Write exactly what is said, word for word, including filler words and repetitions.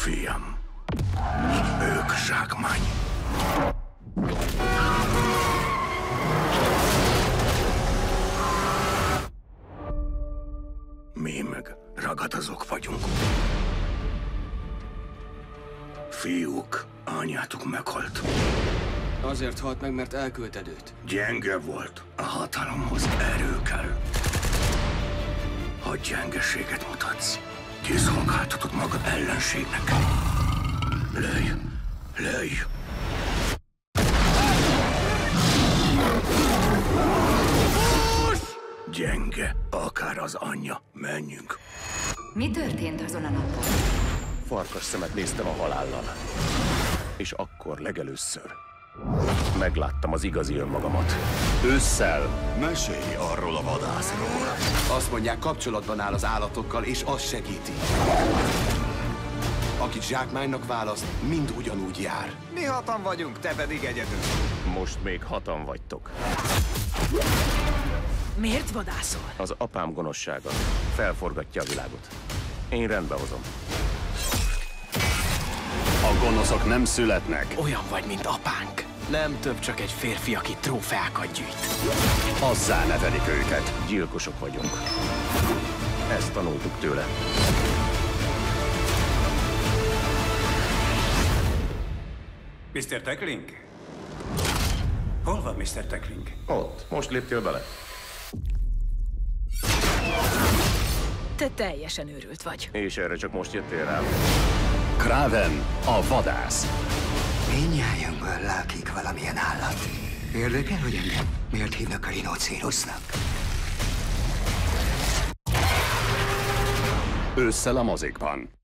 Fiam, ők zsákmány. Mi meg ragadozók vagyunk. Fiúk, anyátuk meghalt. Azért halt meg, mert elküldted őt. Gyenge volt. A hatalomhoz erő kell. Ha gyengeséget mutatsz, kiszolgáltatod magad ellenségnek. Lőj! Lőj! Gyenge, akár az anyja. Menjünk. Mi történt azon a napon? Farkas szemet néztem a halállal. És akkor legelőször megláttam az igazi önmagamat. Ősszel. Mesélj arról a vadászról. Azt mondják, kapcsolatban áll az állatokkal, és az segíti. Akit zsákmánynak választ, mind ugyanúgy jár. Mi hatan vagyunk, te pedig egyedül. Most még hatan vagytok. Miért vadászol? Az apám gonoszsága felforgatja a világot. Én rendbe hozom. A gonoszok nem születnek. Olyan vagy, mint apánk. Nem több, csak egy férfi, aki trófeákat gyűjt. Azzá nevelik őket. Gyilkosok vagyunk. Ezt tanultuk tőle. miszter Tackling? Hol van miszter Tackling? Ott. Most léptél bele. Te teljesen őrült vagy. És erre csak most jöttél rá. Kraven, a vadász. Mindnyájunkból lakik valamilyen állat. Érdekel, hogy engem miért hívnak a rinocérosznak? Ősszel a mozikban.